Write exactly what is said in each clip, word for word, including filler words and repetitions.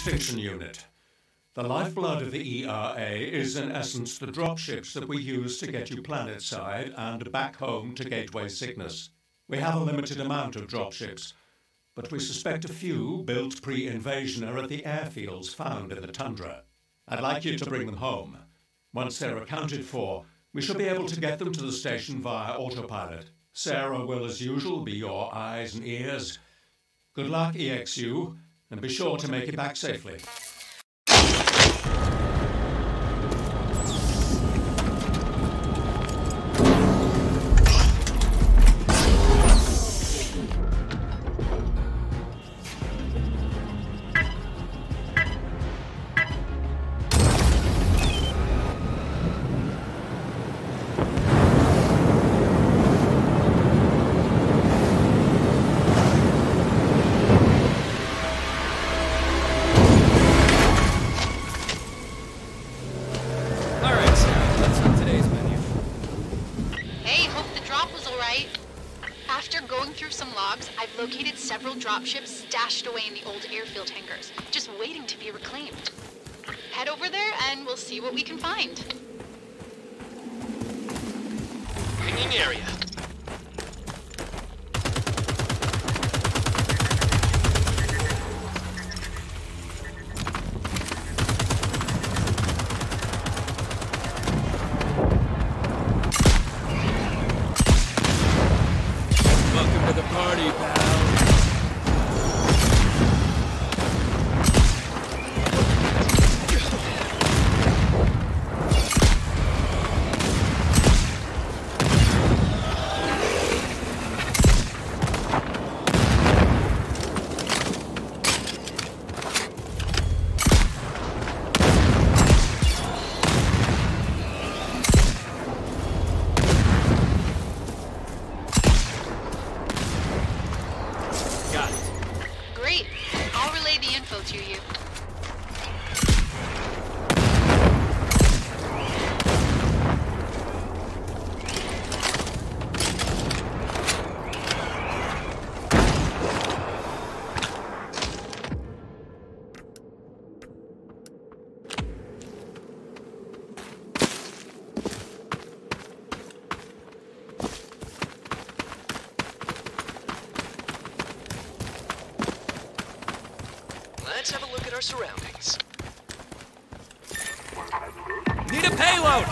Extinction Unit. The lifeblood of the E R A is, in essence, the dropships that we use to get you planetside and back home to Gateway Cygnus. We have a limited amount of dropships, but we suspect a few, built pre-invasion, are at the airfields found in the tundra. I'd like you to bring them home. Once they're accounted for, we shall be able to get them to the station via autopilot. Sarah will, as usual, be your eyes and ears. Good luck, E X U, and be sure to make it back safely. Located several dropships stashed away in the old airfield hangars, just waiting to be reclaimed. Head over there and we'll see what we can find. Pinging area. Welcome to the party, pal. Great. I'll relay the info to you. Let's have a look at our surroundings. Need a payload!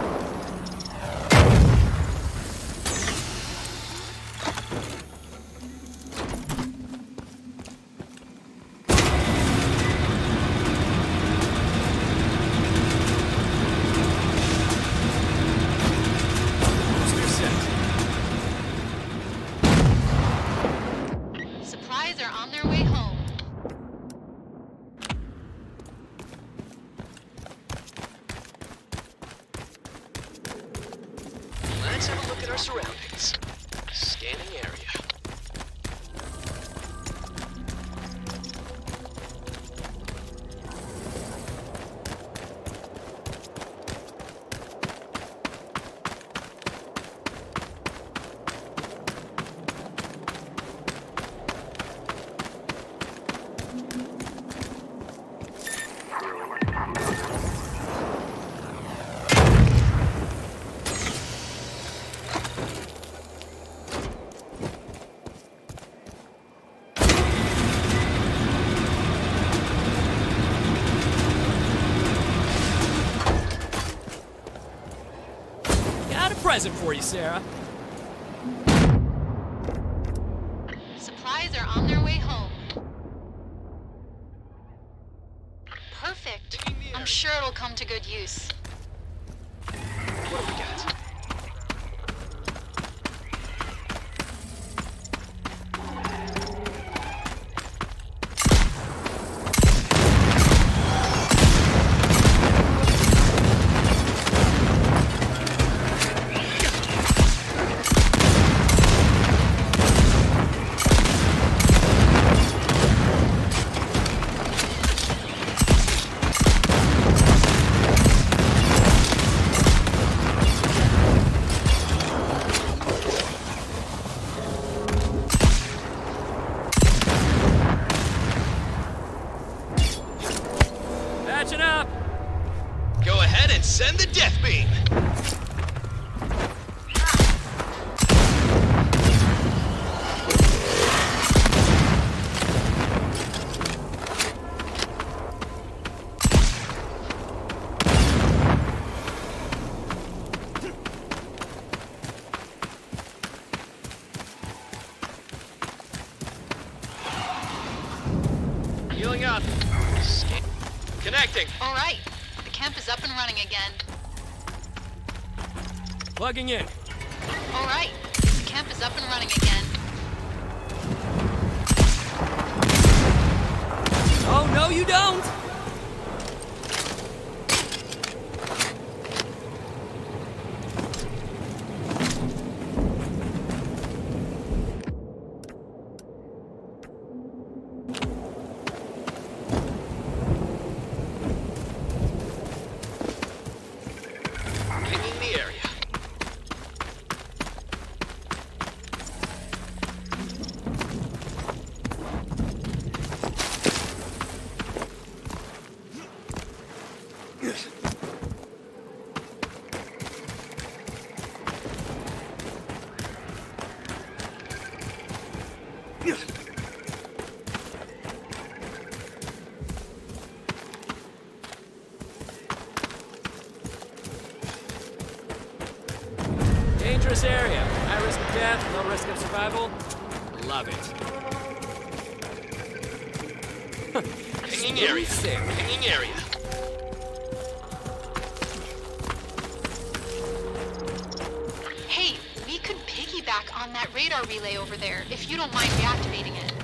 Booster set. Supplies are on their way home. Let's have a look at our surroundings. Scanning area. Got a present for you, Sarah. Supplies are on their way home. Perfect. I'm sure it'll come to good use. What do we got? Charging up! Go ahead and send the death beam. Healing up. Scan- Connecting. All right. The camp is up and running again. Plugging in. All right. The camp is up and running again. Oh, no, you don't! Pinging the area. Dangerous area. High risk of death, low risk of survival. Love it. Pinging area. Sick. Pinging area. Hey, we could piggyback on that radar relay over there, if you don't mind reactivating it.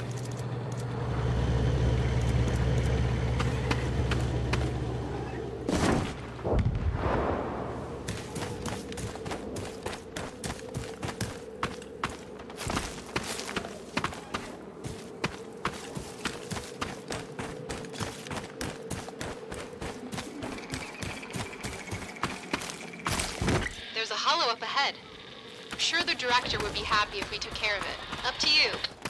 There's a hollow up ahead. I'm sure the director would be happy if we took care of it. Up to you.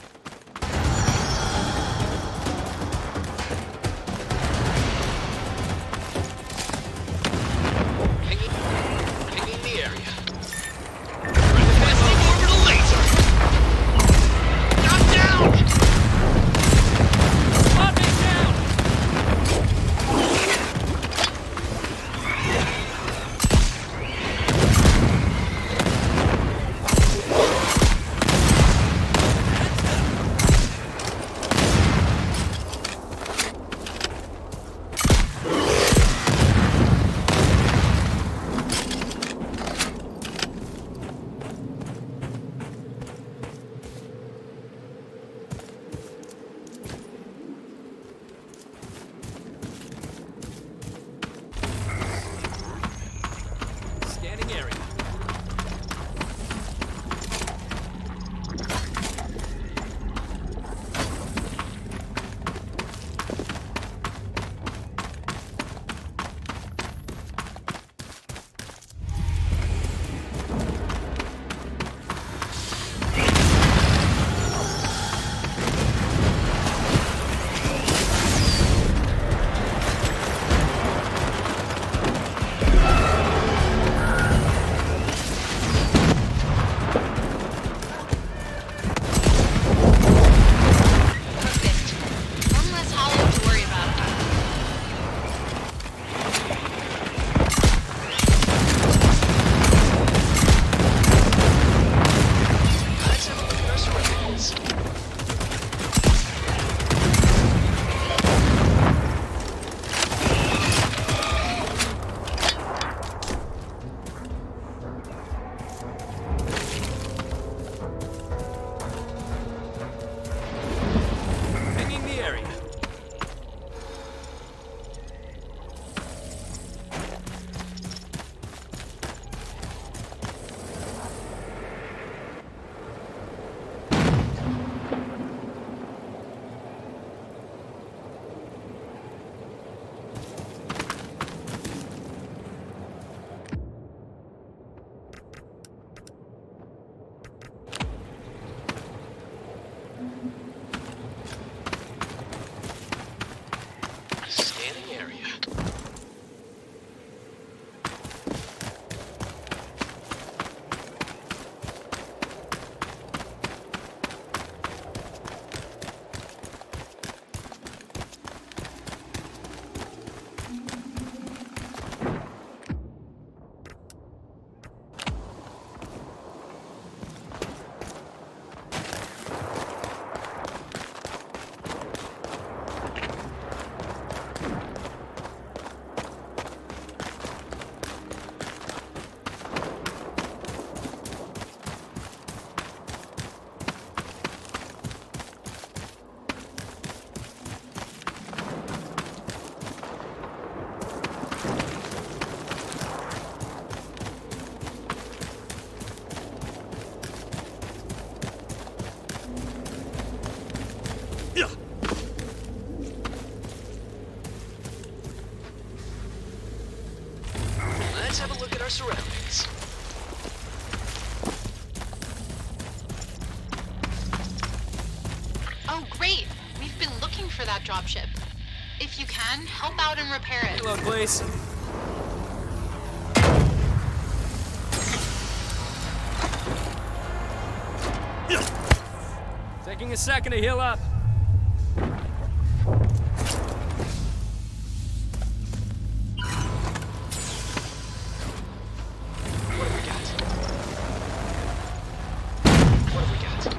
Pinging, pinging the area. Investing orbital laser. Knock down. Spot me down! Let's our surroundings. Oh, great! We've been looking for that dropship. If you can, help out and repair it. Hello, please. Taking a second to heal up. What have we got? What have we got?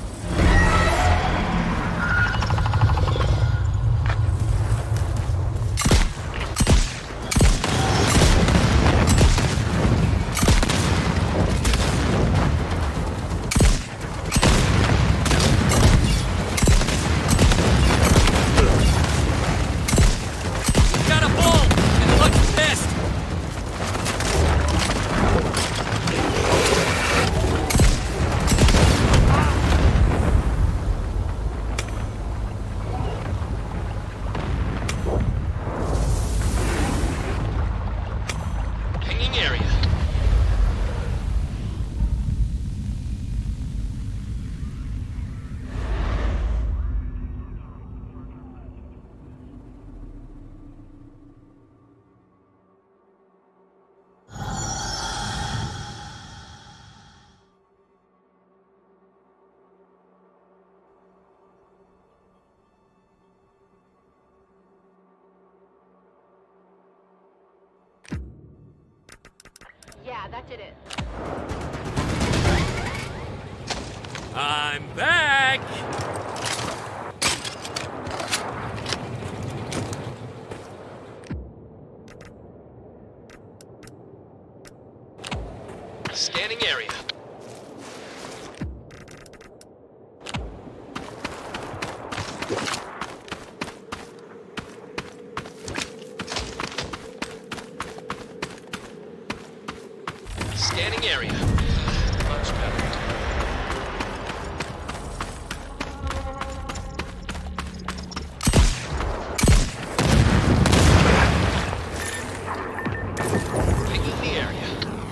Got a bull, and it looks pissed. Hanging area. Yeah, that did it. I'm back! Scanning area. Scanning area. Much better. Picking the area.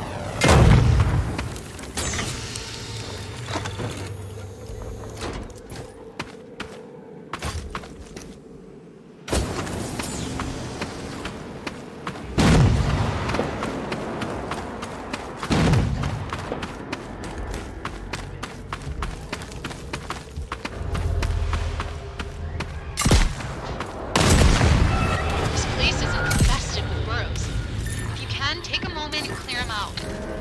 This place is infested with burrows. If you can, take a moment and clear them out.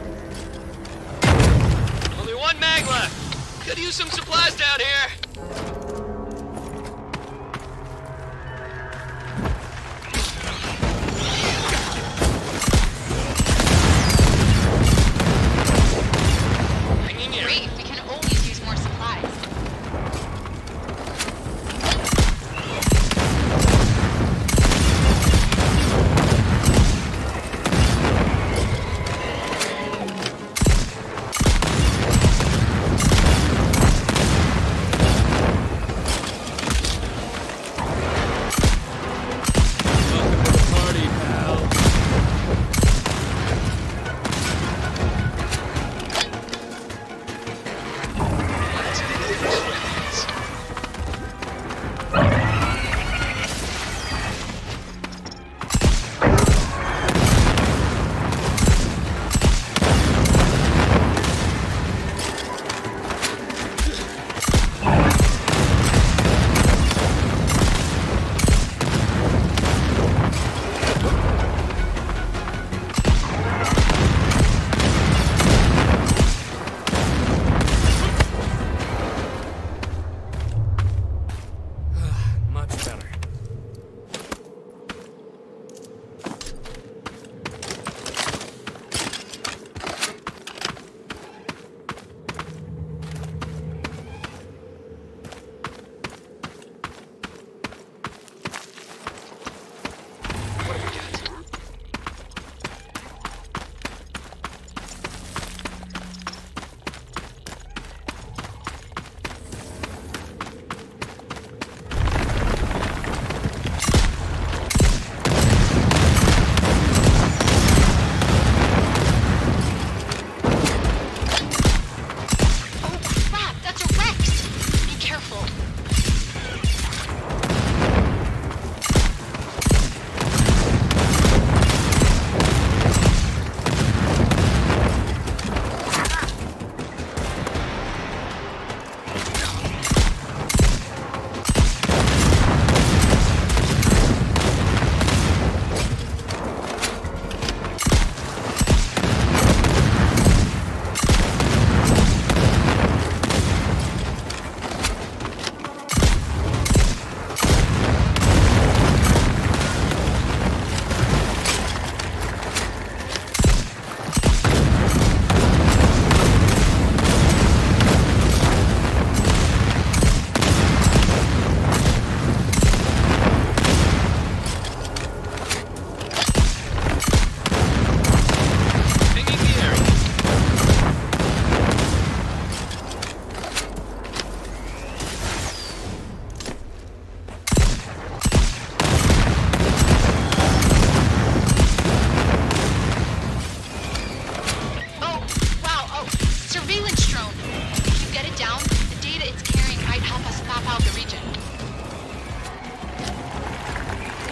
Only one mag left. Could use some supplies down here. Hanging area. Great, we can always use more supplies.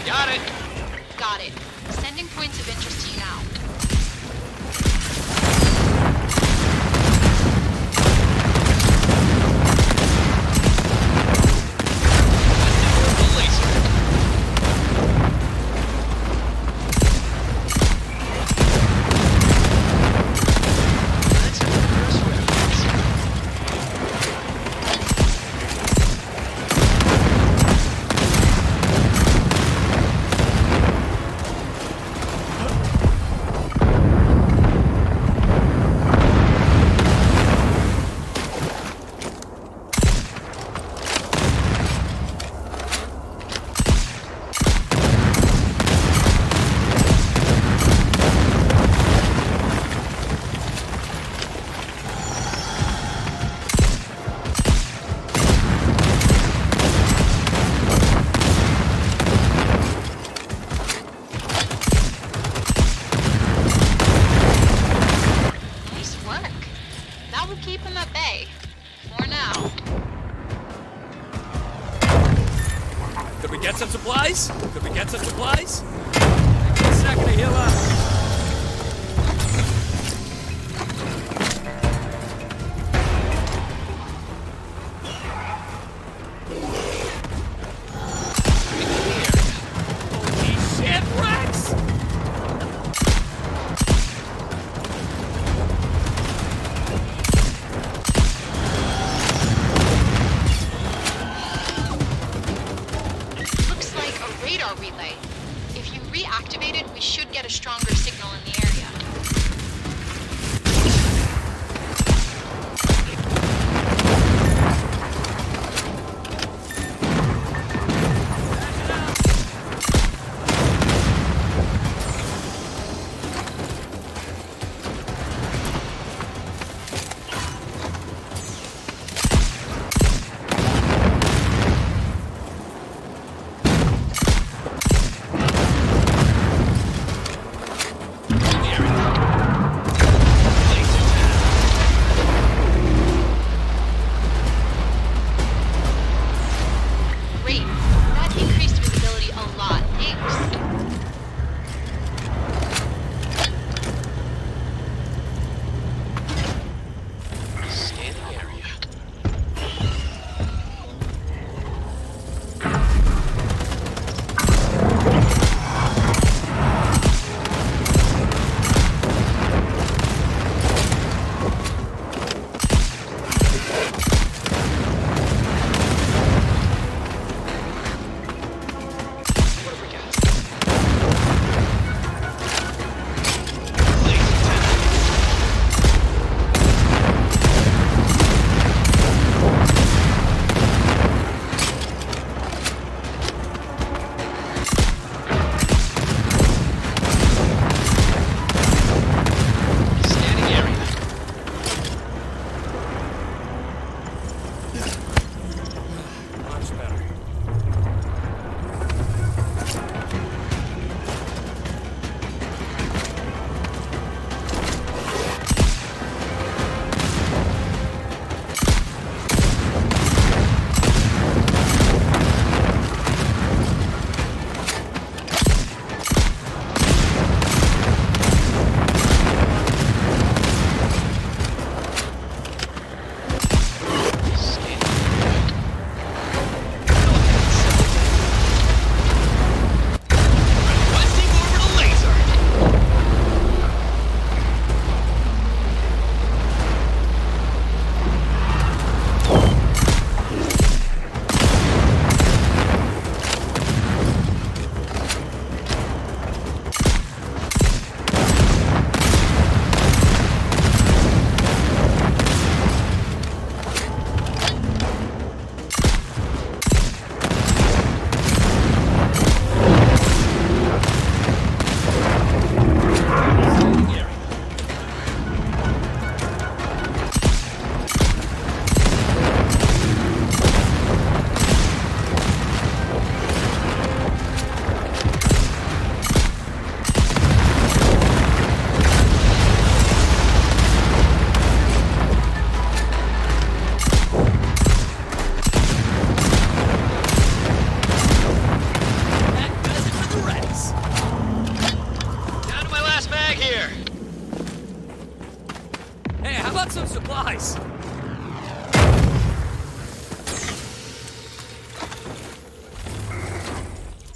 Got it. Got it. Sending points of interest to you now. Keep him at bay. For now. Could we get some supplies? Could we get some supplies? Give me a second to heal up. Relay. If you reactivate it, we should get a stronger signal in the area. The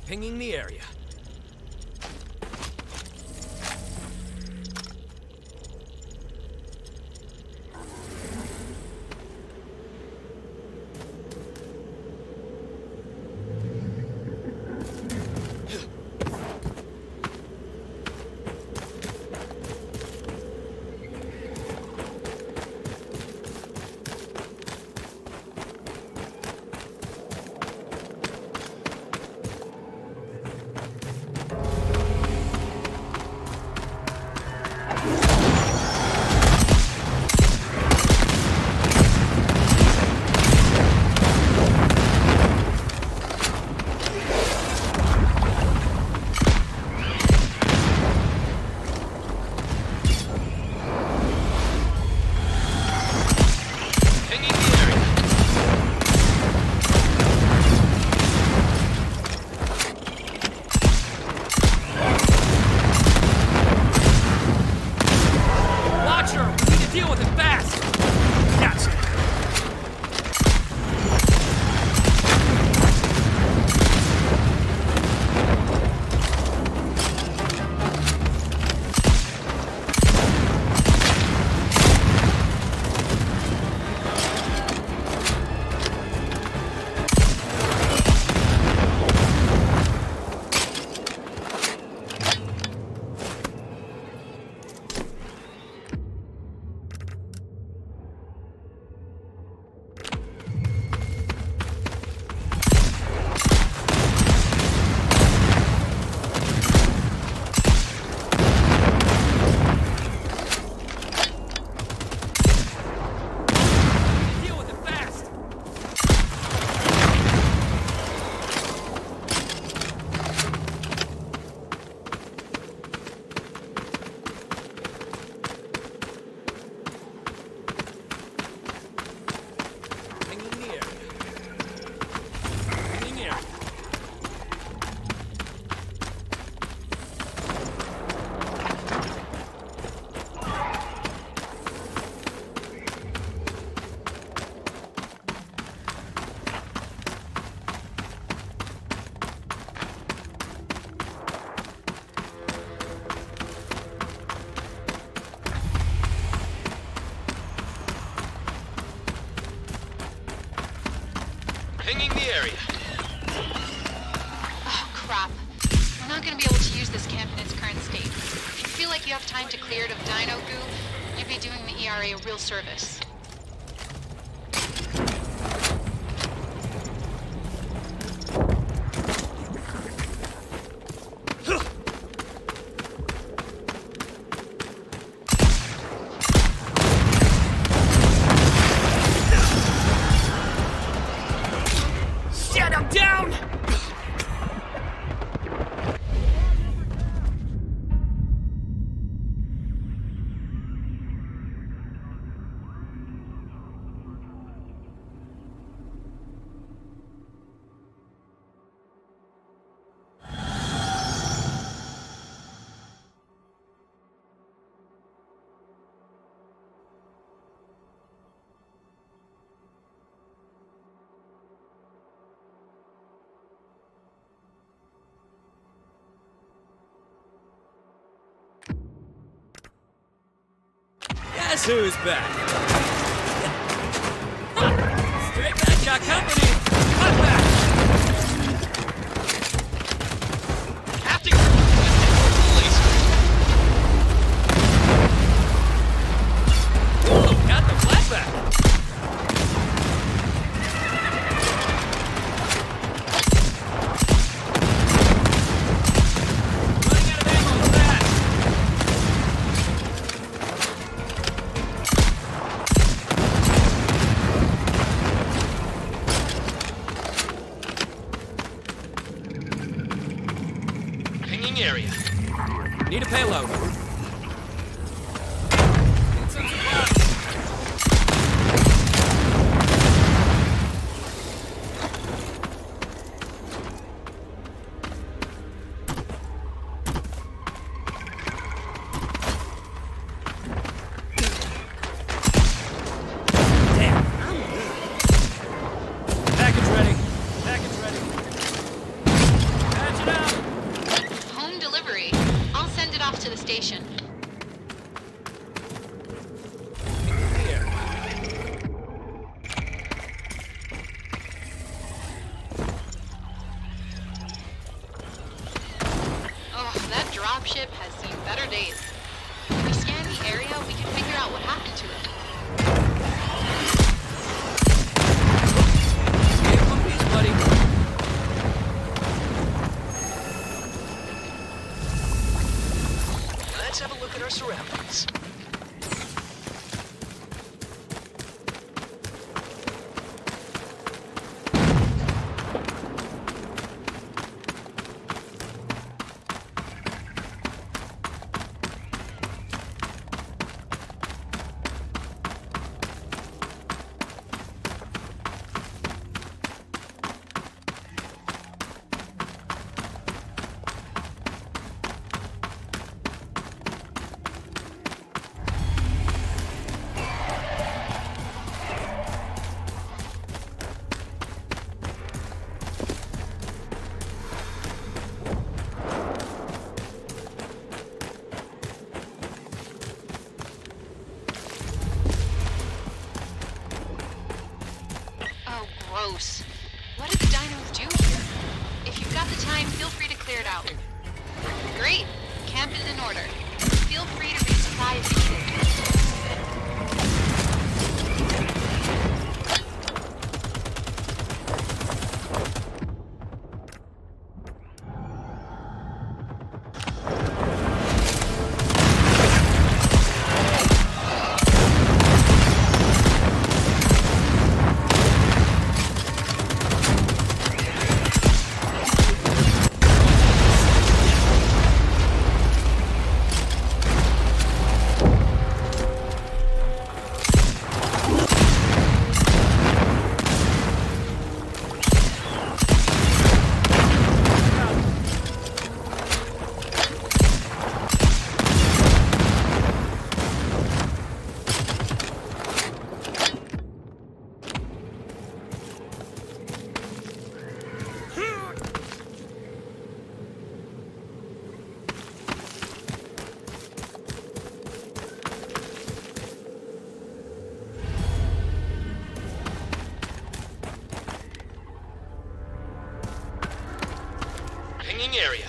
Pinging the area. Pinging the area. Oh, crap. We're not gonna be able to use this camp in its current state. If you feel like you have time to clear it of dino goo, you'd be doing the E R A a real service. Down! Guess who's back? Huh. Straight back, got company. Cut back. Captain, police. Ooh, got the flatback. Running out of ammo fast. Area. Need a payload. Need some supplies. Damn, I'm good. Package ready. Package ready. Patch it station. Here. Oh, that dropship has seen better days. If we scan the area, we can figure out what happened to it. Hey, one piece, buddy. Let's have a look at our surroundings. Gross. What did the dinos do here? If you've got the time, feel free to clear it out. Great. Camp is in order. Feel free to resupply if needed. Pinging area.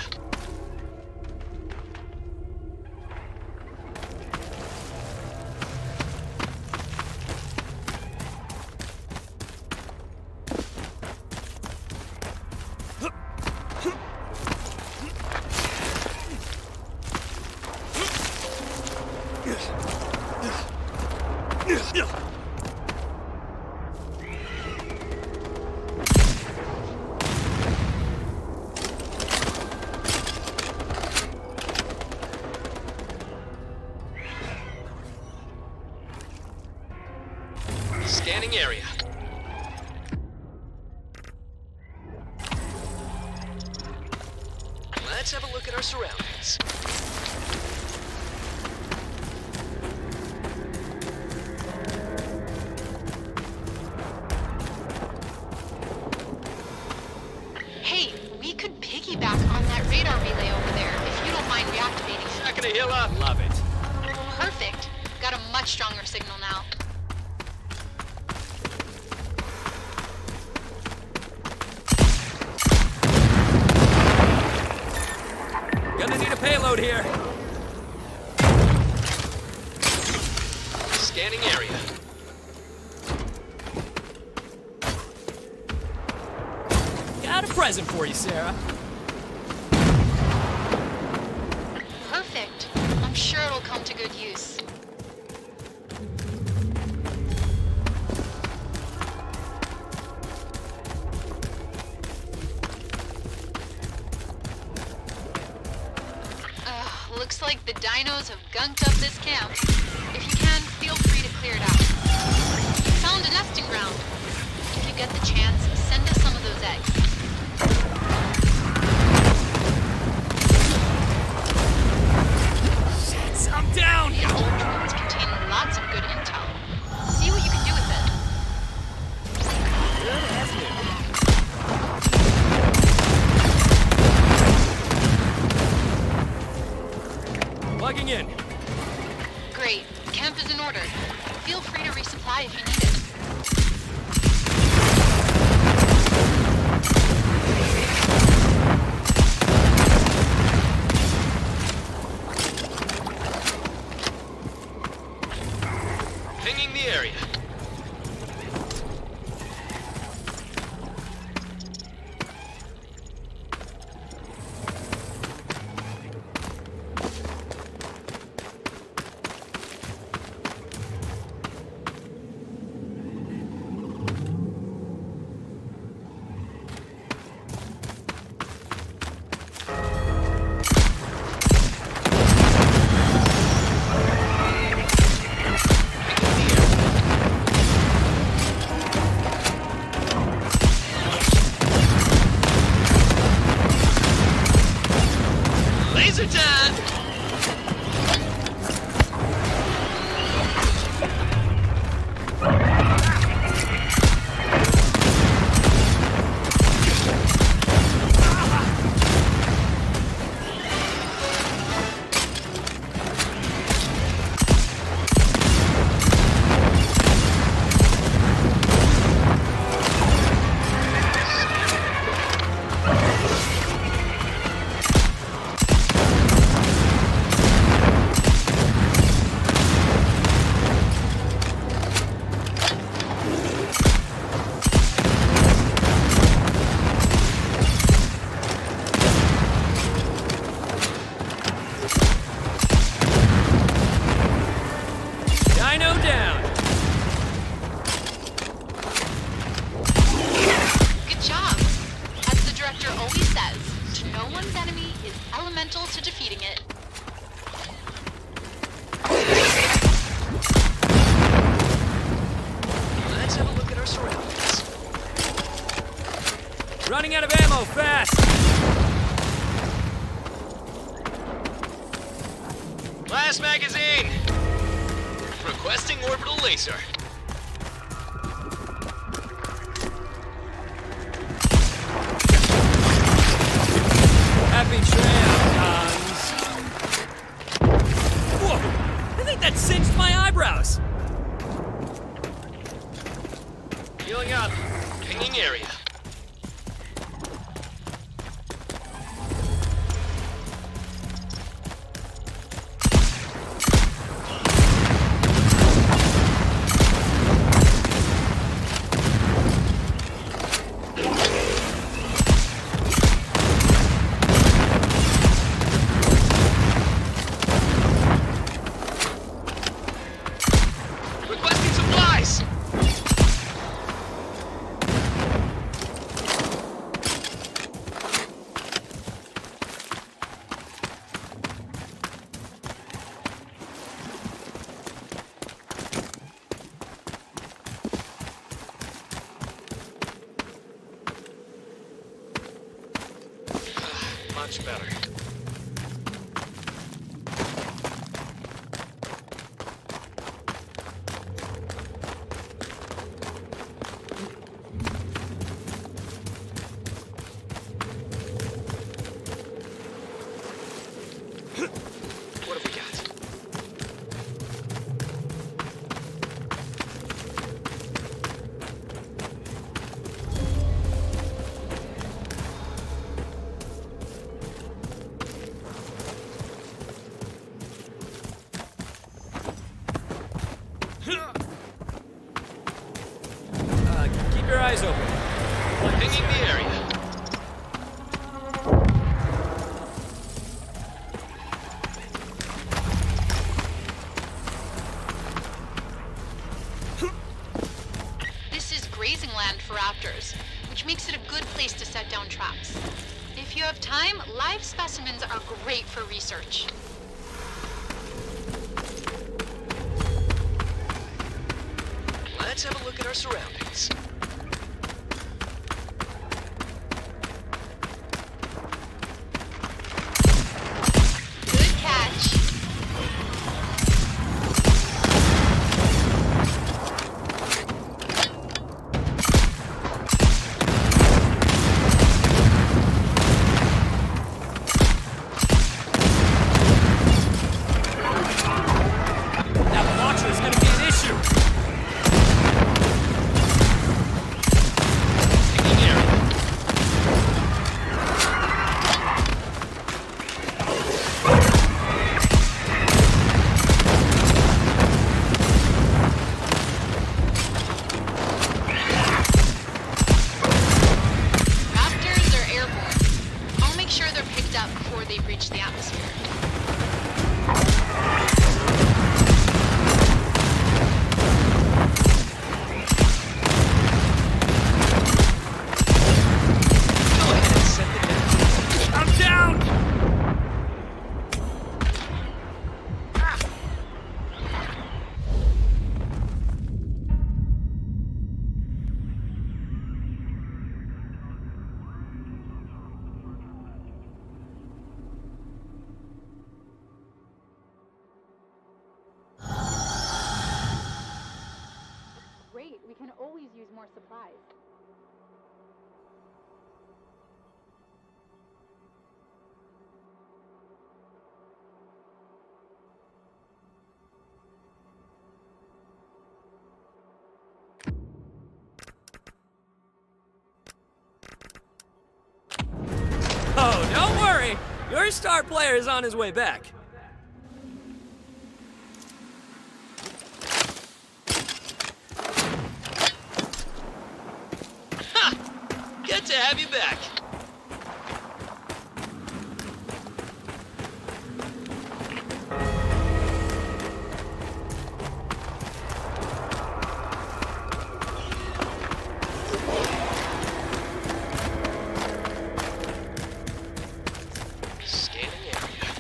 Scanning area. Let's have a look at our surroundings. Hey, we could piggyback on that radar relay over there if you don't mind reactivating it. Second to heal up. Love it. Perfect. Got a much stronger signal now. Gonna need a payload here. Scanning area. Got a present for you, Sarah. Perfect. I'm sure it'll come to good use. Ugh, looks like the dinos have gunked up this camp. If you can, feel free to clear it out. You found a nesting ground. If you get the chance, send us some of those eggs. Shit, I'm down! These old drones contain lots of good intel. See what you can do with it. Good as new. Plug moving in. Great. Camp is in order. Feel free to resupply if you need it. Pinging the area. Laser time! Dino down. Good job. As the director always says, to know one's enemy is elemental to defeating it. Let's have a look at our surroundings. Running out of ammo, fast! Last magazine! Requesting orbital laser. Happy trail, Cons. Whoa! I think that singed my eyebrows. Healing up. Pinging area. Requesting supplies! Much better. What have we got? Uh, keep your eyes open. Pinging the area. This is grazing land for raptors, which makes it a good place to set down traps. If you have time, live specimens are great for research. Let's have a look at our surroundings. Good catch. sure they're picked up before they reach the atmosphere. Go ahead and set the deck. I'm down! Great, we can always use more supplies. Oh, don't worry! Your star player is on his way back. Good to have you back. Scanning area.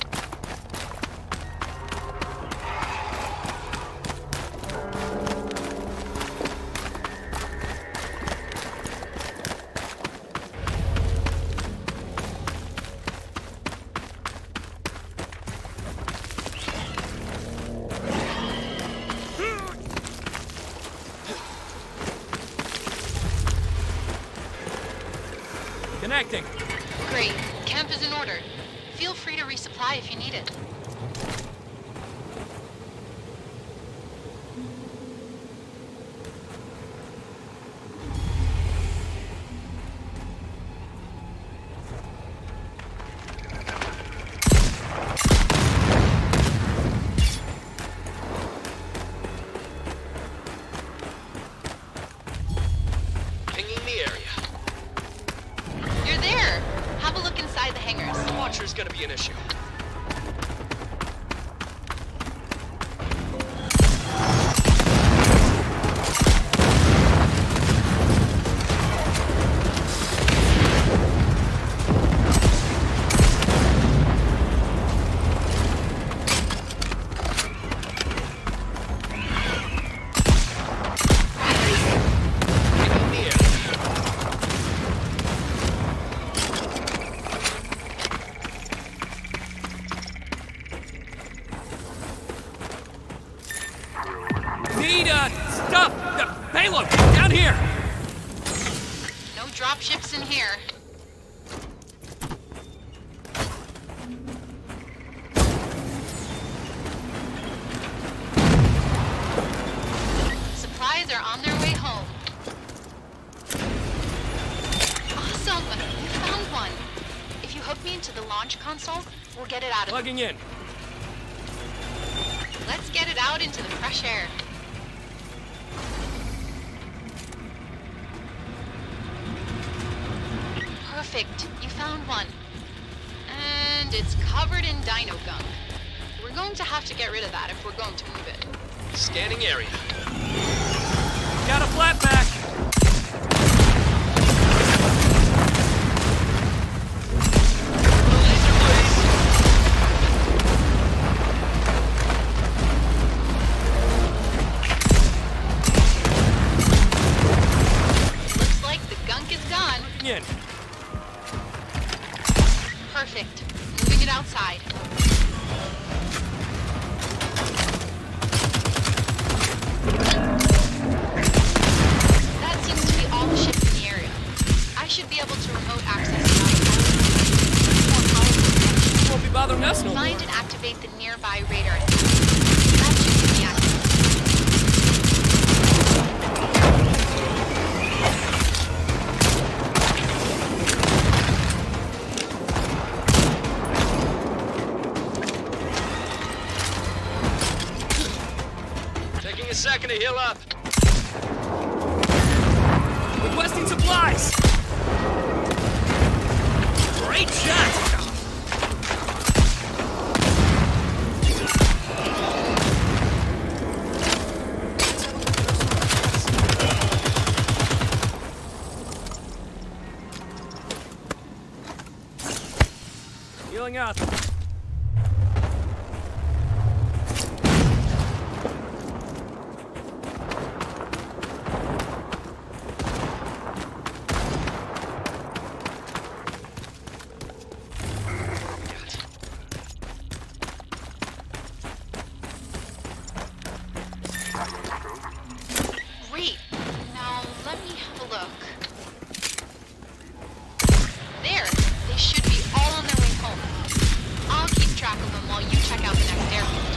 Connecting. Great, camp is in order. Feel free to resupply if you need it. Pinging the area. You're there! Have a look inside the hangars. Launcher's gonna be an issue. Pinging the area. Need, uh, stuff! Uh, payload! Down here! No dropships in here. Supplies are on their way home. Awesome! You found one. If you hook me into the launch console, we'll get it out of Plugging in. Let's get it out into the fresh air. Perfect. You found one. And it's covered in dino gunk. We're going to have to get rid of that if we're going to move it. Scanning area. Got a flat pack. Laser, please. Looks like the gunk is gone. In. Perfect. Moving it outside. That seems to be all the ships in the area. I should be able to remote access it out of more powerful. Won't be bothering us no more. Find and activate the nearby radar. That should be active. Taking a second to heal up. Requesting supplies! Great shot! Healing up. Great. Now, let me have a look. There. They should be all on their way home. I'll keep track of them while you check out the next airfield.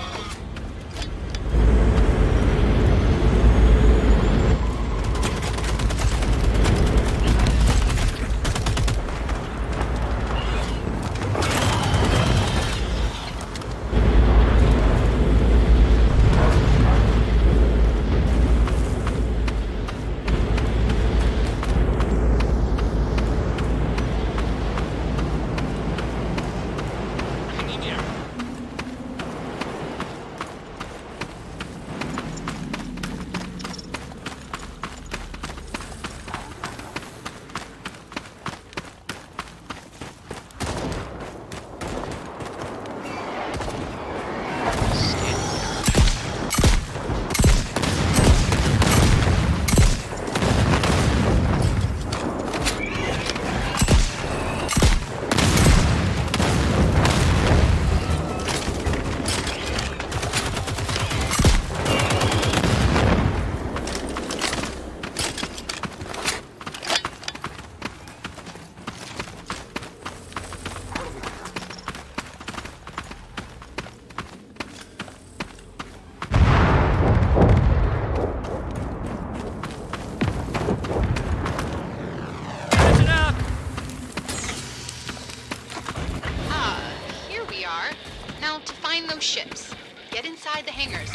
Now, to find those ships. Get inside the hangars.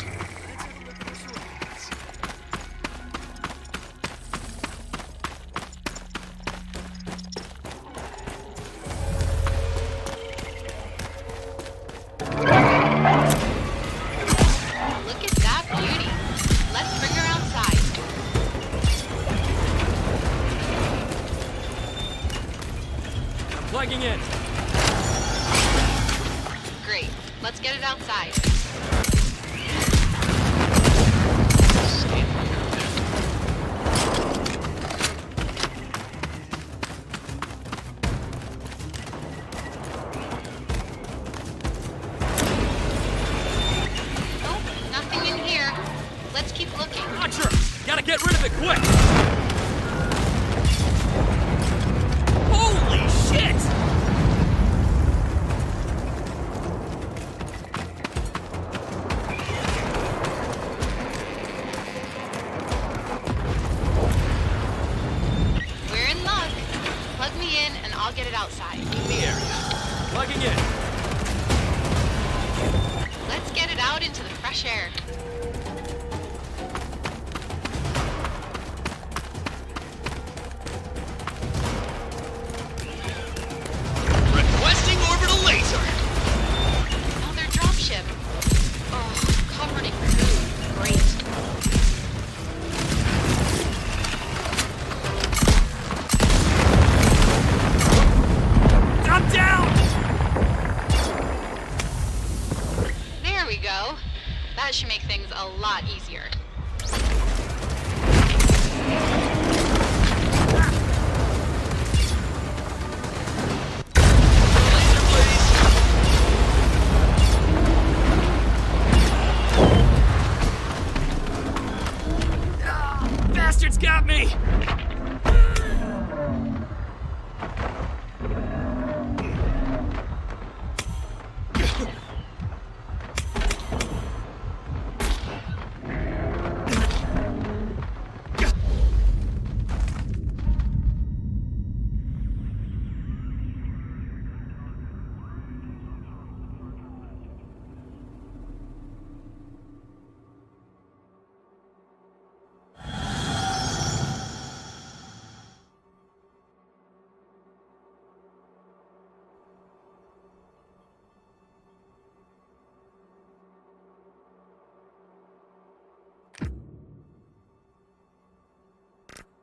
Look at that beauty. Let's bring her outside. I'm plugging in. Great. Let's get it outside. Nope, nothing in here. Let's keep looking. Roger! Gotta get rid of it quick! Holy shit! I'll get it outside. In the area. Plugging in. Let's get it out into the fresh air. Requesting orbital laser. Another dropship. Oh, covered in food. Great. That should make things a lot easier. Laser, please. Ah, bastards got me!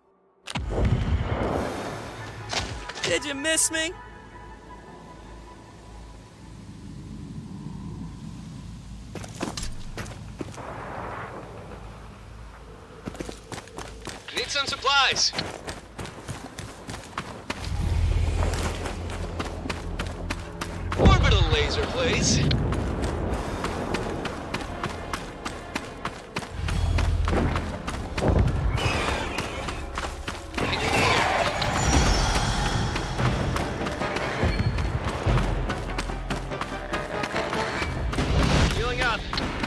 Did you miss me? some supplies. Orbital laser, please. Healing up.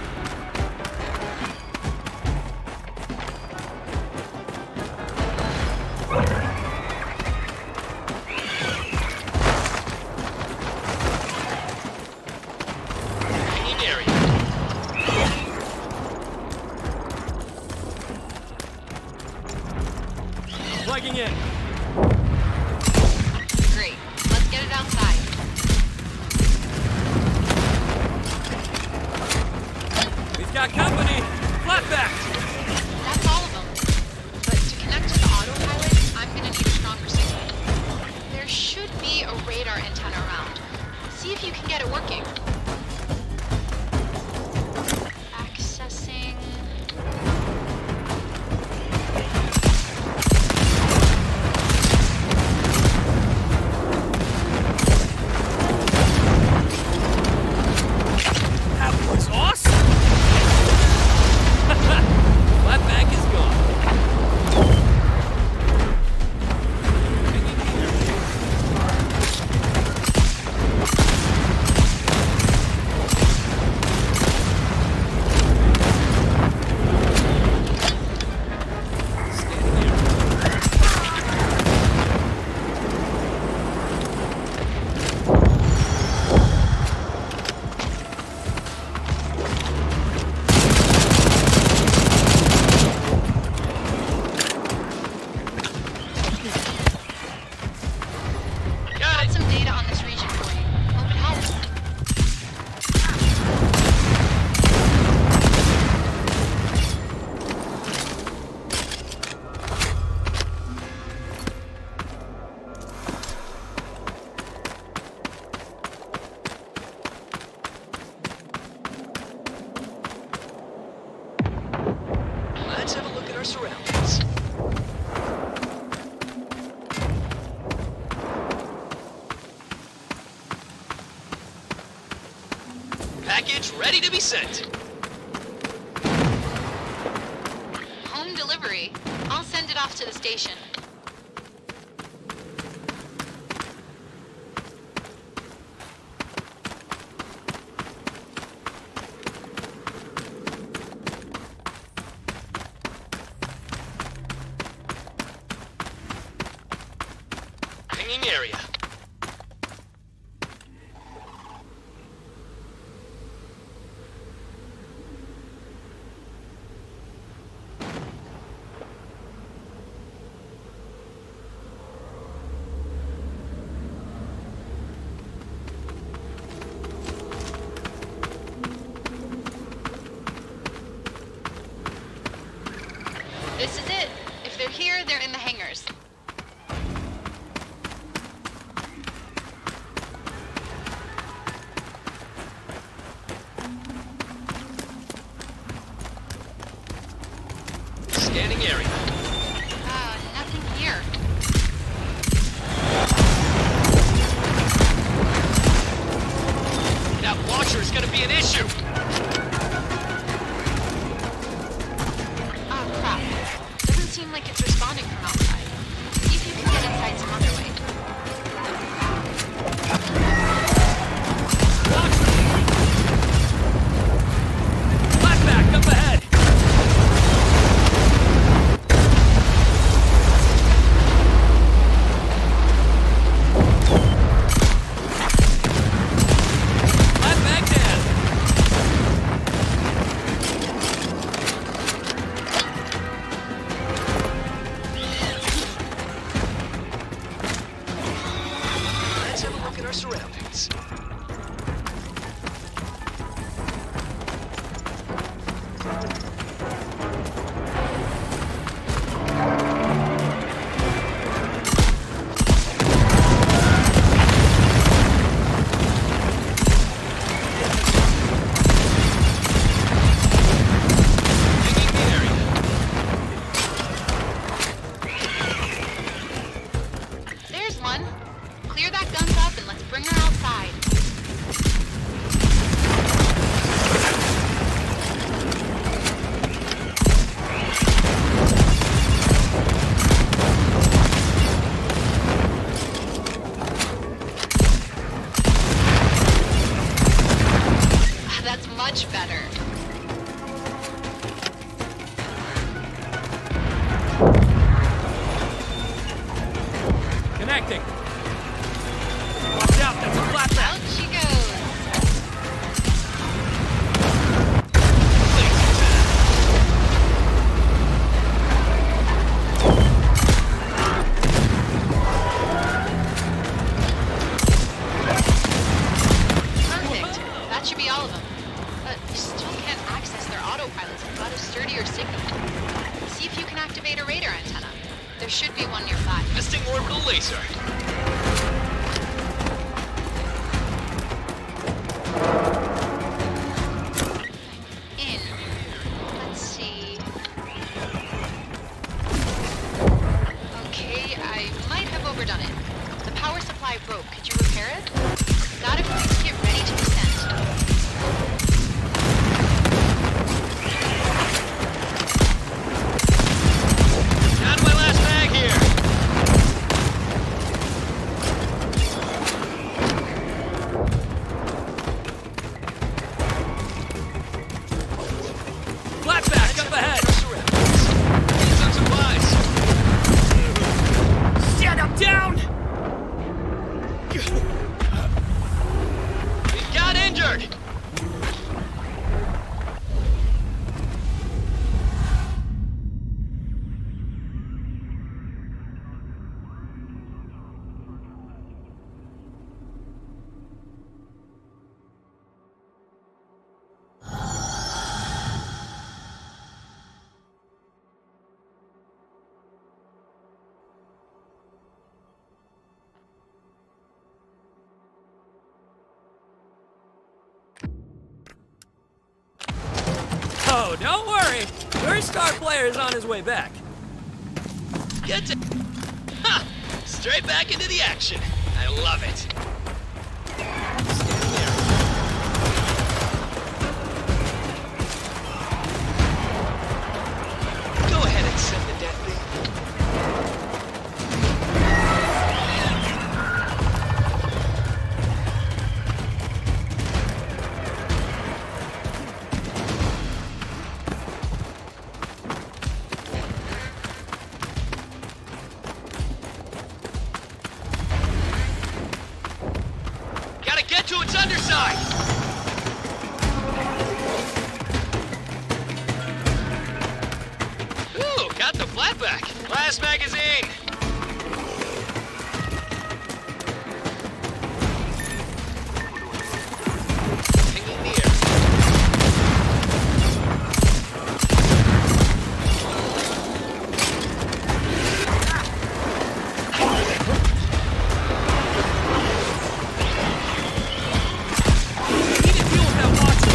Plugging in. Great. Let's get it outside. We've got company. Flatback. That's all of them. But to connect to the autopilot, I'm gonna need a stronger signal. There should be a radar antenna around. See if you can get it working. Accessing... That was awesome. Flatback is gone. Got some data on this region for you. Hope it helps. Let's have a look at our surroundings. Package ready to be sent. Home delivery. I'll send it off to the station. Pinging area. This is it. If they're here, they're in the hangars. Scanning area. Ah, nothing here. That launcher is gonna be an issue. Ah, crap. Doesn't seem like it's responding from outside. See if you can get inside some other way. Flatback up ahead. Flatback down. Let's have a look at our surroundings. Pinging the area. much better. Connecting. Watch out, that's a flatback. Out she goes. Perfect. That should be all of them. But we still can't access their autopilots without a sturdier signal. See if you can activate a radar antenna. There should be one nearby. Testing orbital laser. In. Let's see. Okay, I might have overdone it. The power supply broke. Could you repair it? Gotta please get ready to descend. Down to my last bag here. Flatback up ahead. Need some supplies. Shit, I'm down. We got injured. Oh, don't worry. Your star player is on his way back. Get to... Ha! Straight back into the action. I love it. Stand there. Go ahead and send the death thing. Gotta get to its underside! Ooh, got the flatback. Last magazine. Hanging near. Need to deal with that watcher.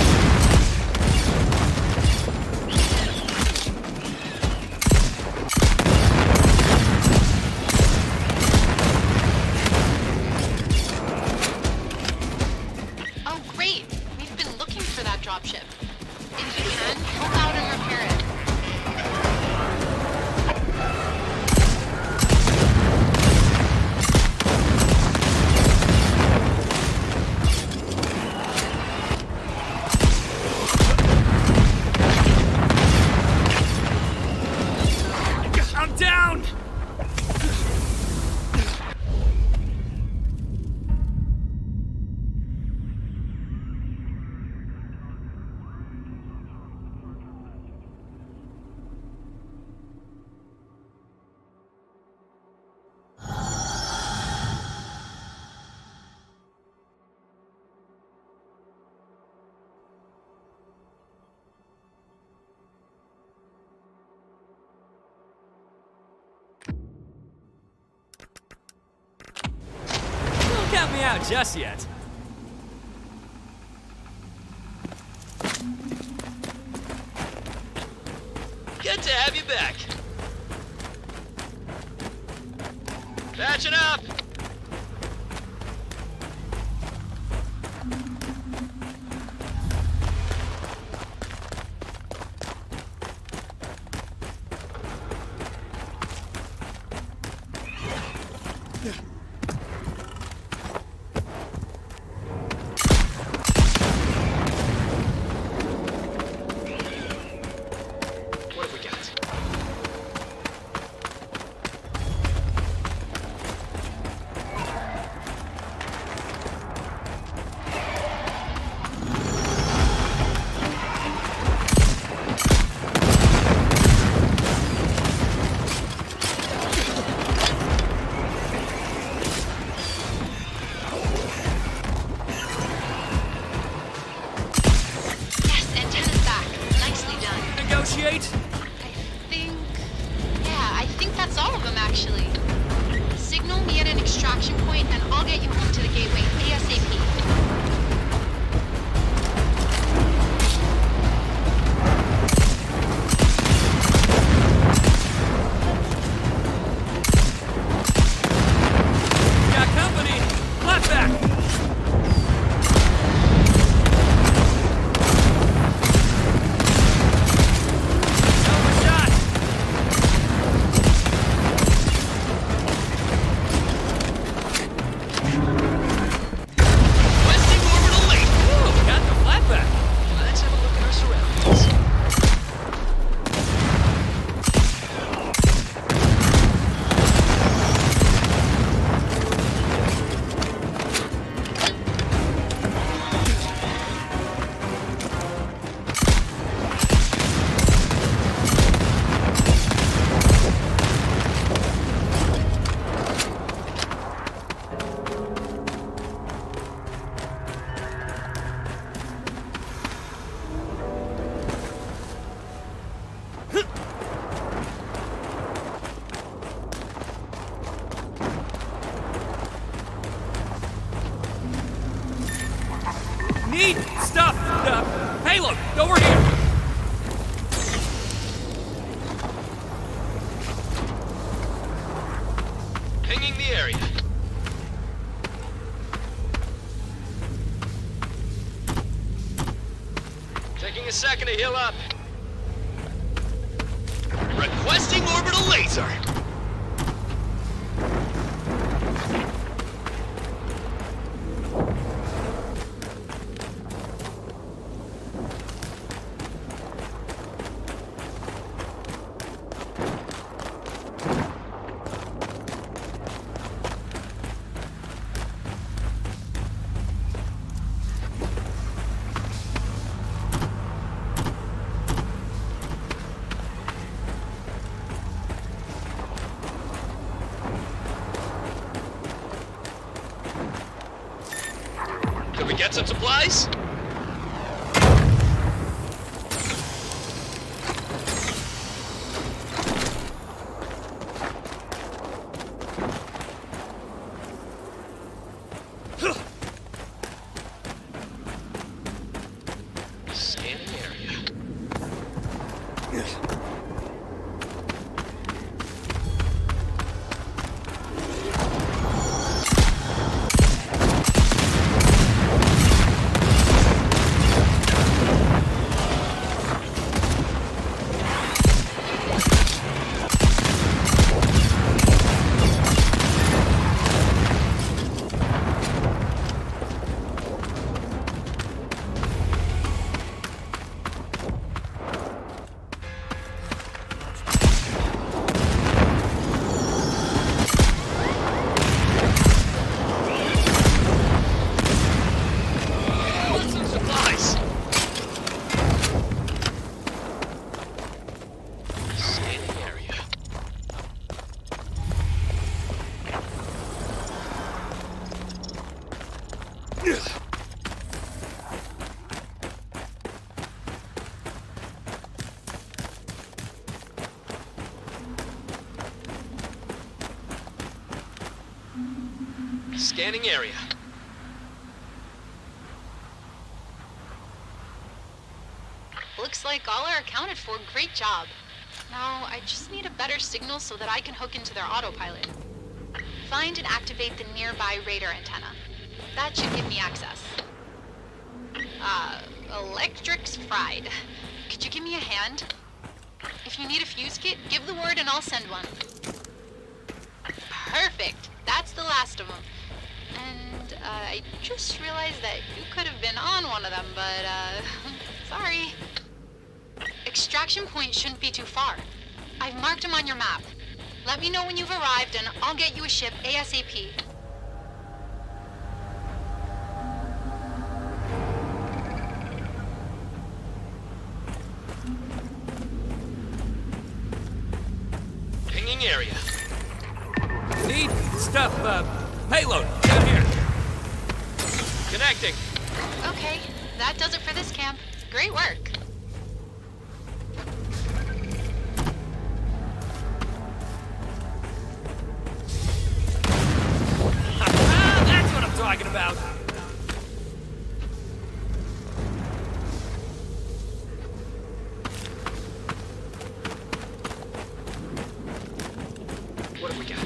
Oh, great. We've been looking for that dropship. If you can, help out and repair it. I'm down. Don't count me out just yet. Good to have you back. Patching up. right? I think... Yeah, I think that's all of them, actually. Signal me at an extraction point, and I'll get you home to the gateway ASAP. Need stuff! Uh, payload! Over here! Pinging the area. Taking a second to heal up. Requesting orbital laser! Could we get some supplies? Scanning area. Scanning area. Looks like all are accounted for. Great job. Now, I just need a better signal so that I can hook into their autopilot. Find and activate the nearby radar antenna. That should give me access. Uh, electrics fried. Could you give me a hand? If you need a fuse kit, give the word and I'll send one. Perfect. That's the last of them. And uh, I just realized that you could have been on one of them, but uh, sorry. Extraction point shouldn't be too far. I've marked them on your map. Let me know when you've arrived and I'll get you a ship ASAP. Pinging area. Need stuff, uh, payload, down here. Connecting. Okay, that does it for this camp. Great work. about. What have we got?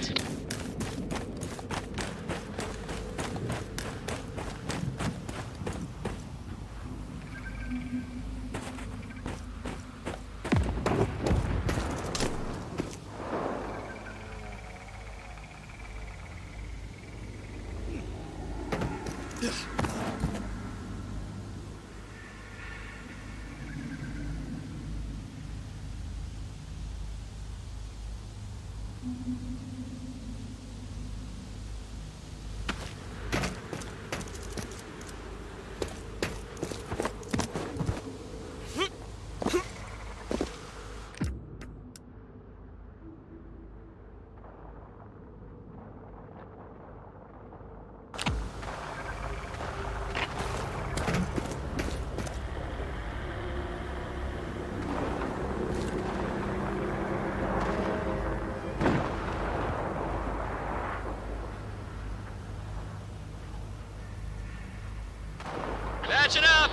Patching up!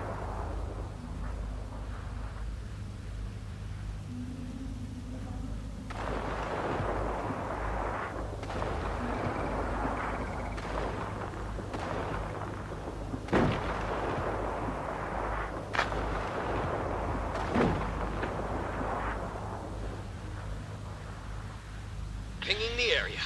Pinging the area.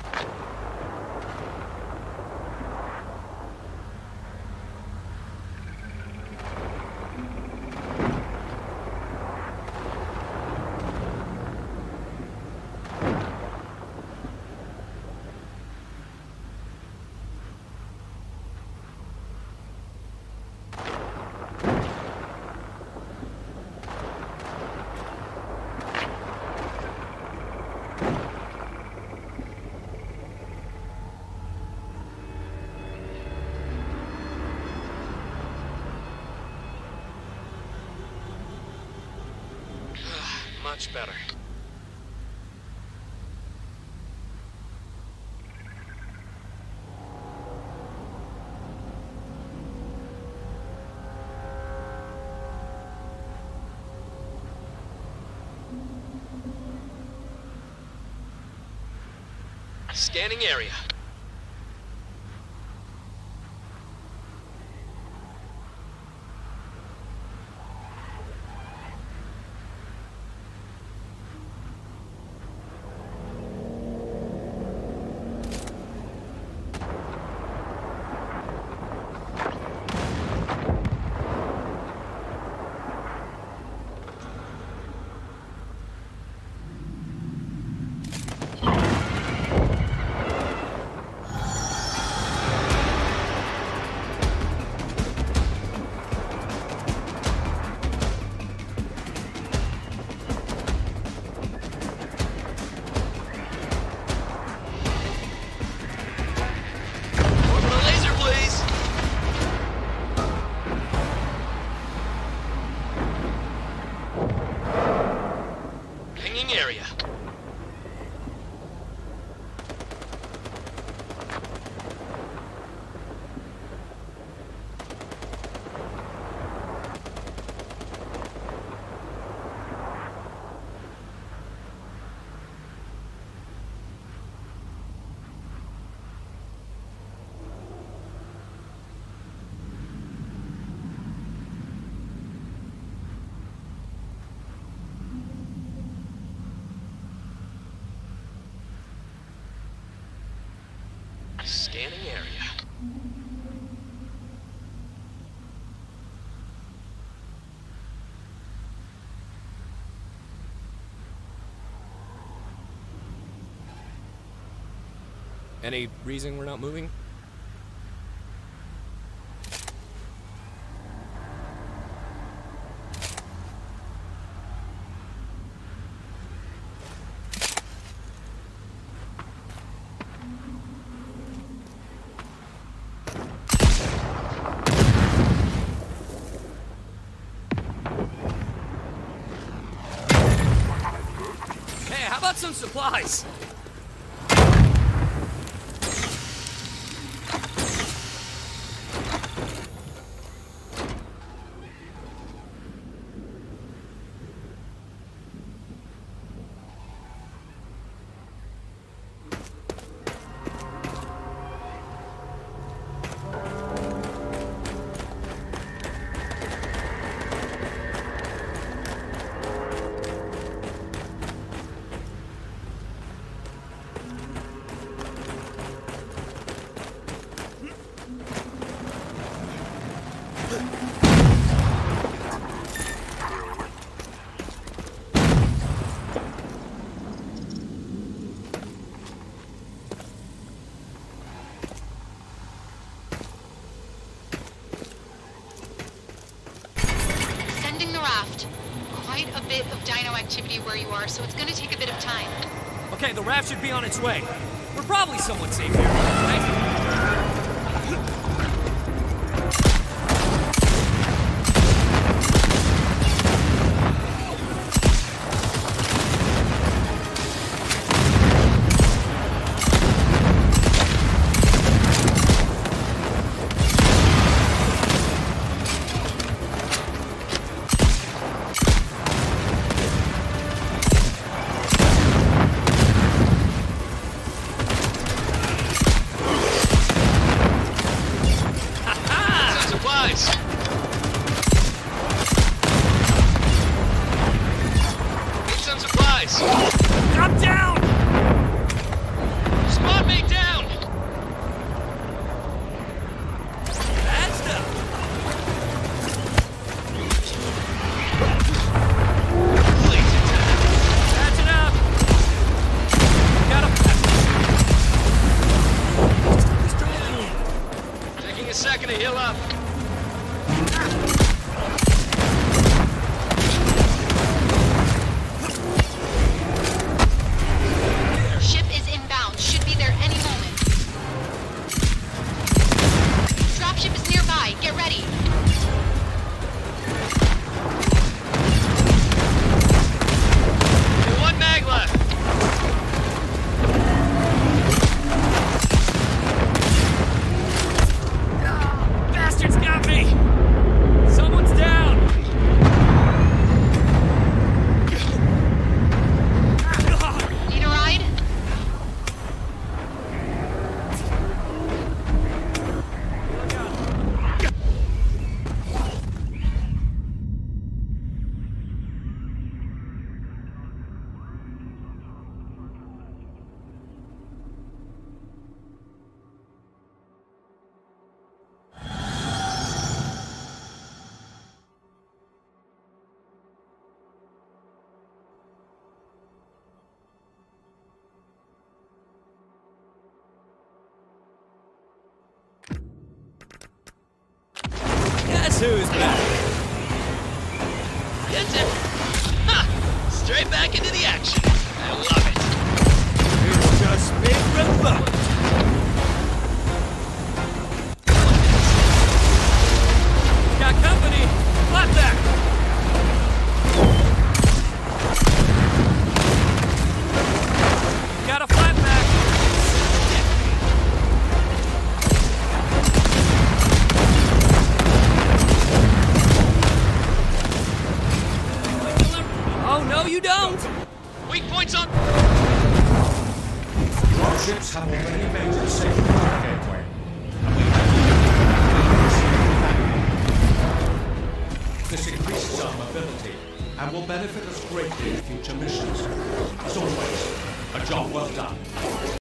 Much better. Scanning area. Area. Scanning area. Any reason we're not moving? Some supplies. Sending the raft. Quite a bit of dino activity where you are, so it's gonna take a bit of time. Okay, the raft should be on its way. We're probably somewhat safe here, right? I'm down! Squad mate down! Bad stuff. Patching up. Got him. Taking a second to heal up. Ship is inbound. Should be there any moment. Dropship is nearby. Get ready. One mag left. Bastards got me! Someone's down! Need a ride? Guess who's back? Get him! Ha! Straight back into the action. I love it. It's just big remote. Got company. Flat back. Got a flat back. Oh, no, you don't. Weak points on. Dropships have already made it safe to the gateway. This increases our mobility and will benefit us greatly in future missions. As always, a job well done.